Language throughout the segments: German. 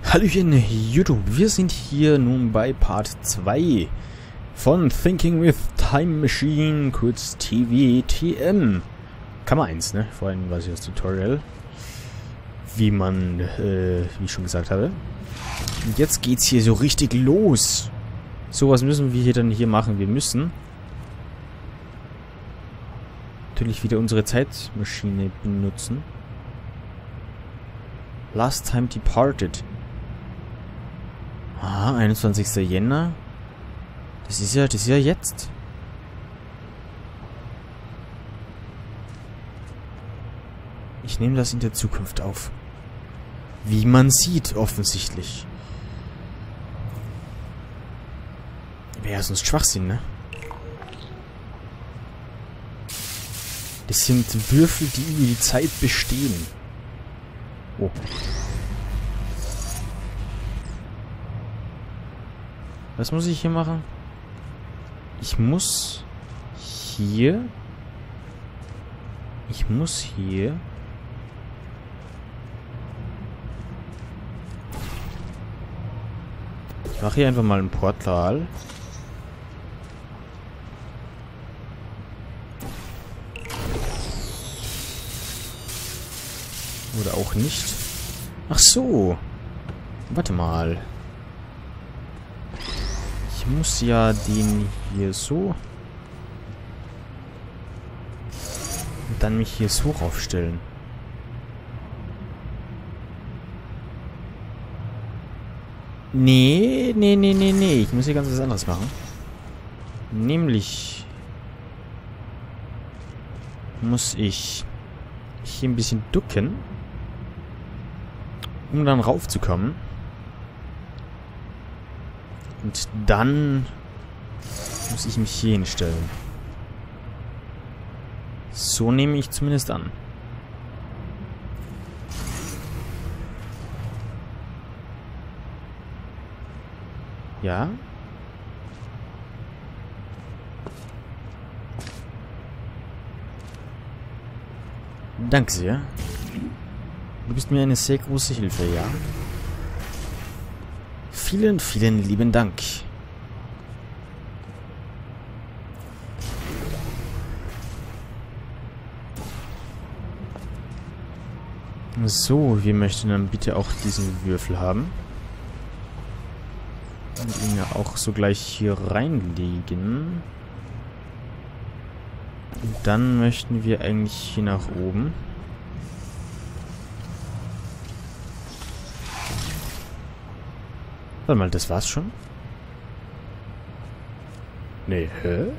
Hallöchen YouTube, wir sind hier nun bei Part 2 von Thinking with Time Machine, kurz TWTM. Kammer 1, ne? Vor allem war es das Tutorial, wie ich schon gesagt habe. Und jetzt geht's hier so richtig los. So, was müssen wir dann hier machen? Wir müssen natürlich wieder unsere Zeitmaschine benutzen. Last time departed. Ah, 21. Jänner. Das ist ja jetzt. Ich nehme das in der Zukunft auf. Wie man sieht, offensichtlich. Wäre ja sonst Schwachsinn, ne? Das sind Würfel, die über die Zeit bestehen. Oh. Was muss ich hier machen? Ich muss hier... Ich mache hier einfach mal ein Portal. Oder auch nicht. Ach so. Warte mal. Ich muss ja den hier so... Und dann mich hier so raufstellen. Nee. Ich muss hier ganz was anderes machen. Nämlich... muss ich hier ein bisschen ducken, um dann raufzukommen. Und dann muss ich mich hier hinstellen. So nehme ich zumindest an. Ja? Danke sehr. Du bist mir eine sehr große Hilfe, ja? Vielen, vielen lieben Dank. So, wir möchten dann bitte auch diesen Würfel haben. Und ihn ja auch so gleich hier reinlegen. Und dann möchten wir eigentlich hier nach oben. Warte mal, das war's schon? Nee, hä?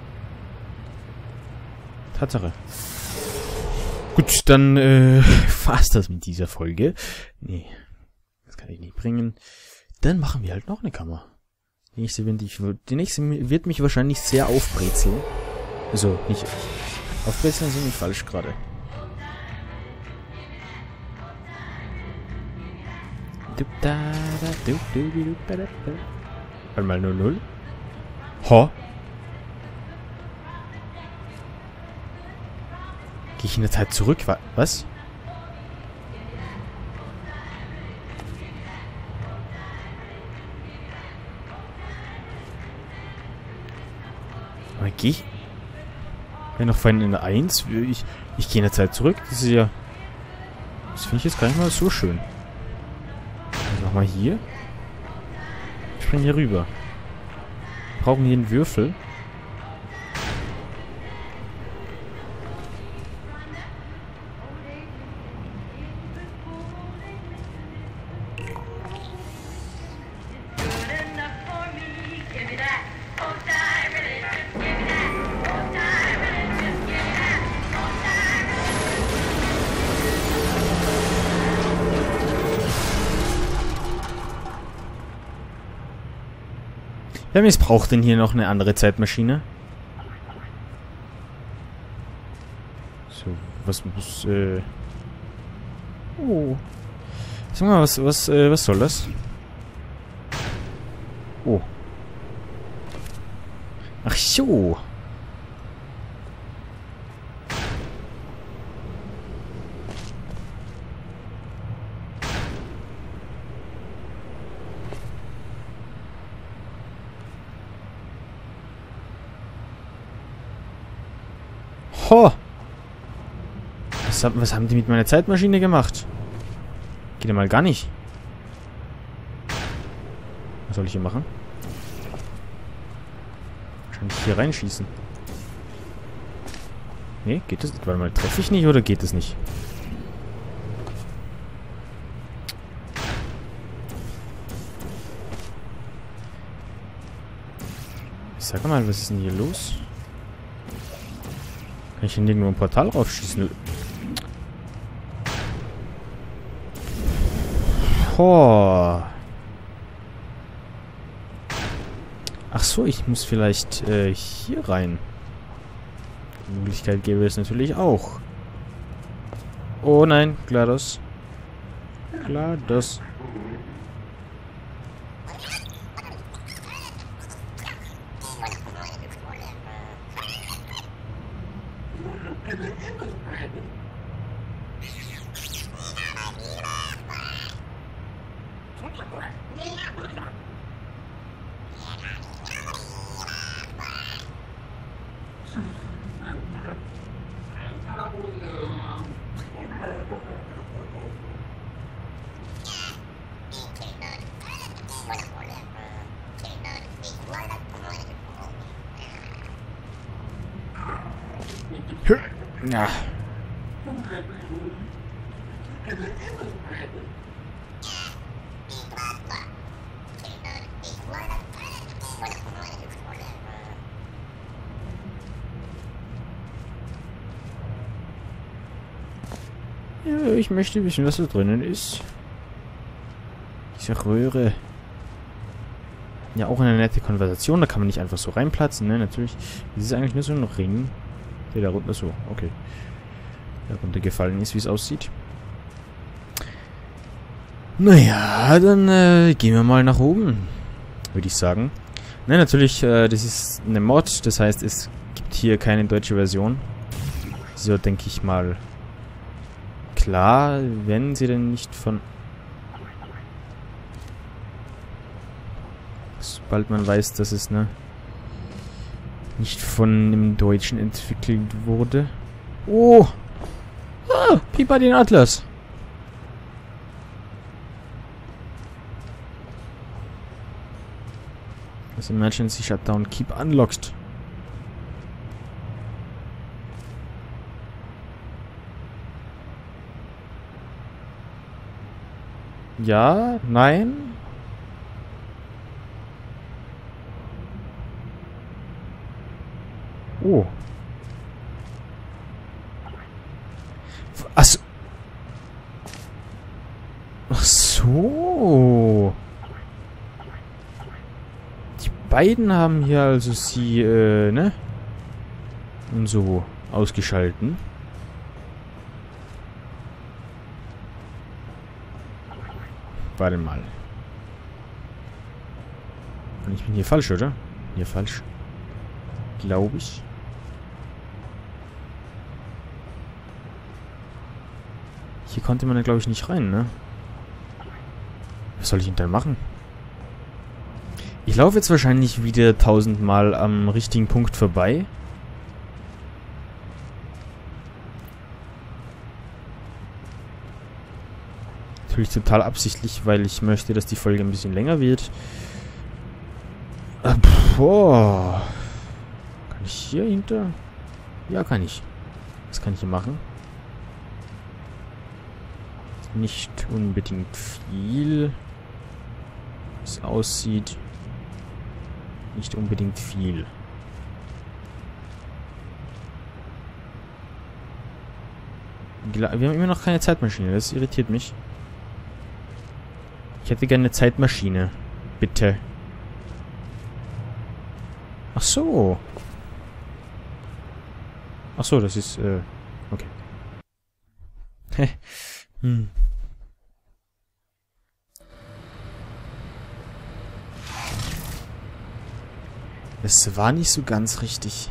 Tatsache. Gut, dann war's das mit dieser Folge. Nee, das kann ich nicht bringen. Dann machen wir halt noch eine Kammer. Die nächste wird mich wahrscheinlich sehr aufbrezeln. Also, nicht... Aufbrezeln sind nicht falsch gerade. Warte mal, 0-0. Ho. Gehe ich in der Zeit zurück? Was? Aber gehe ich... Ja, noch vorhin in der 1. Ich gehe in der Zeit zurück. Das ist ja... Das finde ich jetzt gar nicht mal so schön. Also nochmal hier. Ich springe hier rüber. Wir brauchen hier einen Würfel. Wer missbraucht denn hier noch eine andere Zeitmaschine? So, was muss, Oh. Sag mal, was soll das? Oh. Ach so. Ho! Was haben die mit meiner Zeitmaschine gemacht? Geht ja mal gar nicht. Was soll ich hier machen? Wahrscheinlich hier reinschießen. Nee, geht das nicht? Warte mal, treffe ich nicht oder geht es nicht? Sag mal, was ist denn hier los? Kann ich hier nirgendwo ein Portal raufschießen? Oh. Ach so, ich muss vielleicht hier rein. Die Möglichkeit gäbe es natürlich auch. Oh nein, GLaDOS. GLaDOS. Ja. Ja, ich möchte wissen, was da drinnen ist. Diese Röhre. Ja, auch eine nette Konversation. Da kann man nicht einfach so reinplatzen, ne? Natürlich. Das ist eigentlich nur so ein Ring, der da runter so, okay. Der runtergefallen ist, wie es aussieht. Naja, dann gehen wir mal nach oben, würde ich sagen. Ne, natürlich, das ist eine Mod, das heißt, es gibt hier keine deutsche Version. So denke ich mal. Klar, wenn sie denn nicht von... Sobald man weiß, dass es, ne, nicht von einem Deutschen entwickelt wurde. Oh! Ah, Pipa den Atlas. Das Emergency Shutdown Keep unlocked. Ja, nein. Oh. Ach so. Die beiden haben hier also sie, ne? Und so ausgeschalten. Warte mal. Und ich bin hier falsch, oder? Hier falsch. Glaube ich. Hier konnte man ja, glaube ich, nicht rein, ne? Was soll ich denn da machen? Ich laufe jetzt wahrscheinlich wieder 1000-mal am richtigen Punkt vorbei. Natürlich total absichtlich, weil ich möchte, dass die Folge ein bisschen länger wird. Boah. Kann ich hier hinter? Ja, kann ich. Was kann ich hier machen? Nicht unbedingt viel. Wie es aussieht. Nicht unbedingt viel. Wir haben immer noch keine Zeitmaschine. Das irritiert mich. Ich hätte gerne eine Zeitmaschine. Bitte. Ach so. Ach so, das ist, okay. Hä? Hm. Das war nicht so ganz richtig.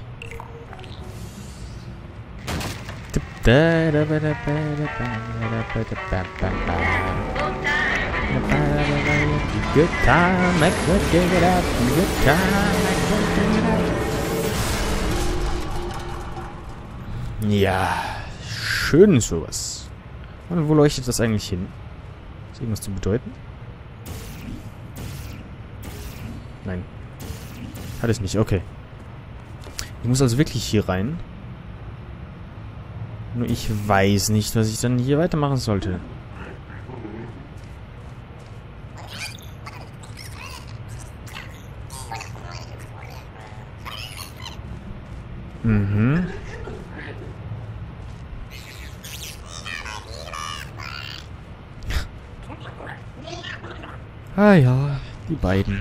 Good time, make good dig it up. Good time, make good dig it up. Ja, schön sowas. Und wo leuchtet das eigentlich hin? Ist irgendwas zu bedeuten? Nein. Hat es nicht, okay. Ich muss also wirklich hier rein. Nur ich weiß nicht, was ich dann hier weitermachen sollte. Mhm. Ah ja, die beiden.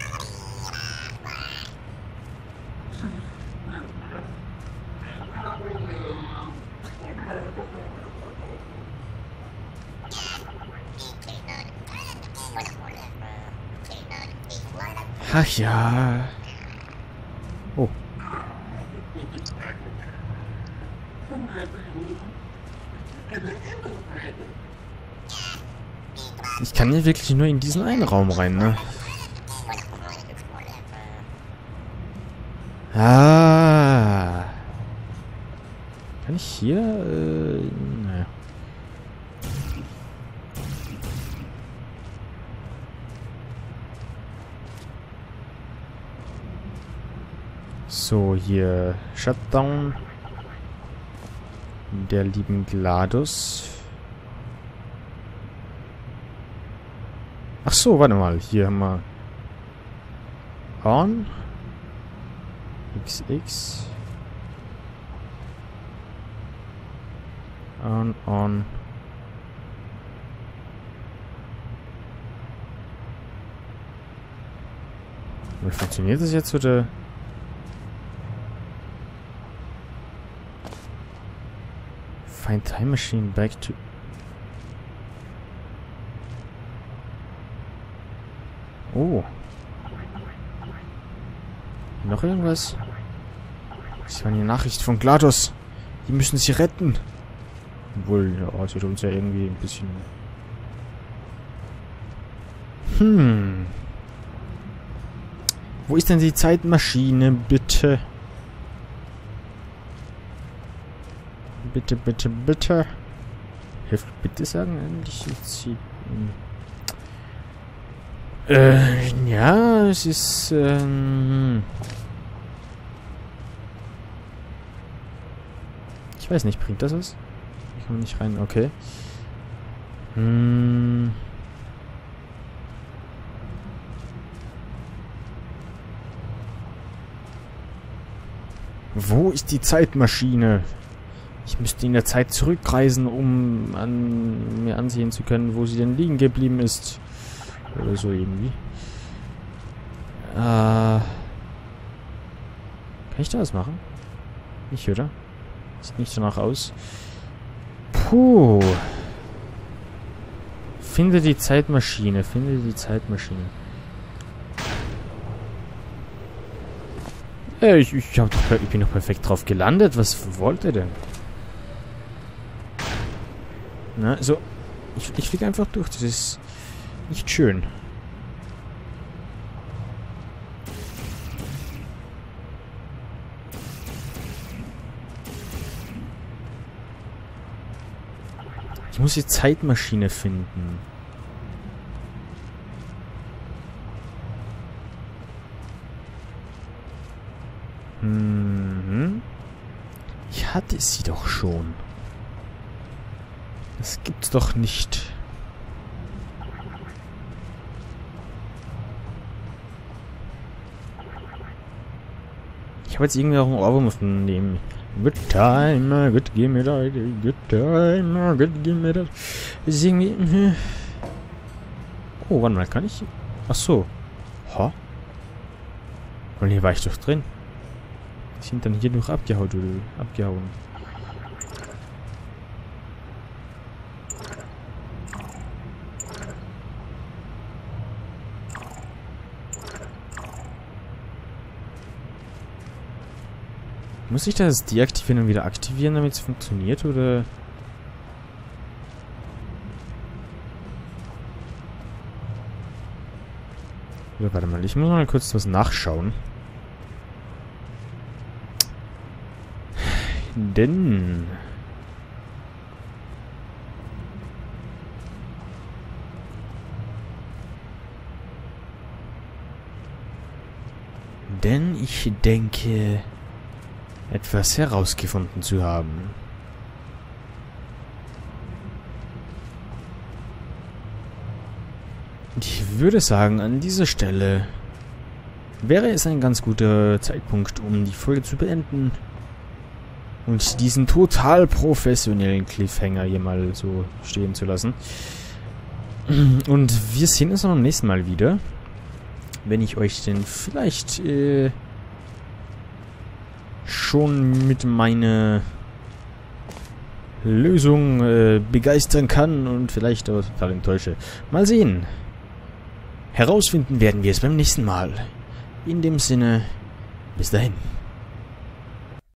Ach ja. Oh. Ich kann hier wirklich nur in diesen einen Raum rein, ne? Ah. Kann ich hier? Naja. So, hier Shutdown der lieben GLaDOS. Ach so, warte mal. Hier haben wir On. XX. On. Wie funktioniert das jetzt, oder? Find Time Machine back to... Oh. Noch irgendwas? Das war eine Nachricht von GLaDOS. Die müssen sie retten. Obwohl, ja, sie tut uns ja irgendwie ein bisschen... Wo ist denn die Zeitmaschine, bitte? Bitte, bitte, bitte. Hilft bitte sagen eigentlich jetzt hier... ja, es ist, ich weiß nicht, bringt das was? Ich komme nicht rein, okay. Wo ist die Zeitmaschine? Ich müsste in der Zeit zurückreisen, um mir ansehen zu können, wo sie denn liegen geblieben ist. Oder so irgendwie. Kann ich da was machen? Nicht, oder? Sieht nicht danach aus. Puh. Finde die Zeitmaschine. Finde die Zeitmaschine. Ich bin doch perfekt drauf gelandet. Was wollt ihr denn? Na, so. Ich fliege einfach durch. Das ist nicht schön. Ich muss die Zeitmaschine finden. Ich hatte sie doch schon. Das gibt's doch nicht. Ich habe jetzt irgendwie auch einen Ohrwurm von dem Good time, good give me that, good time, good give me that. Das ist irgendwie... Oh, warte mal, kann ich... Ach so. Ha? Und hier war ich doch drin. Die sind dann hier noch abgehauen. Muss ich das deaktivieren und wieder aktivieren, damit es funktioniert, oder? Oder warte mal, ich muss mal kurz was nachschauen. Denn ich denke, etwas herausgefunden zu haben. Und ich würde sagen, an dieser Stelle wäre es ein ganz guter Zeitpunkt, um die Folge zu beenden und diesen total professionellen Cliffhanger hier mal so stehen zu lassen. Und wir sehen uns beim nächsten Mal wieder, wenn ich euch denn vielleicht schon mit meiner Lösung begeistern kann und vielleicht auch total enttäusche. Mal sehen. Herausfinden werden wir es beim nächsten Mal. In dem Sinne, bis dahin.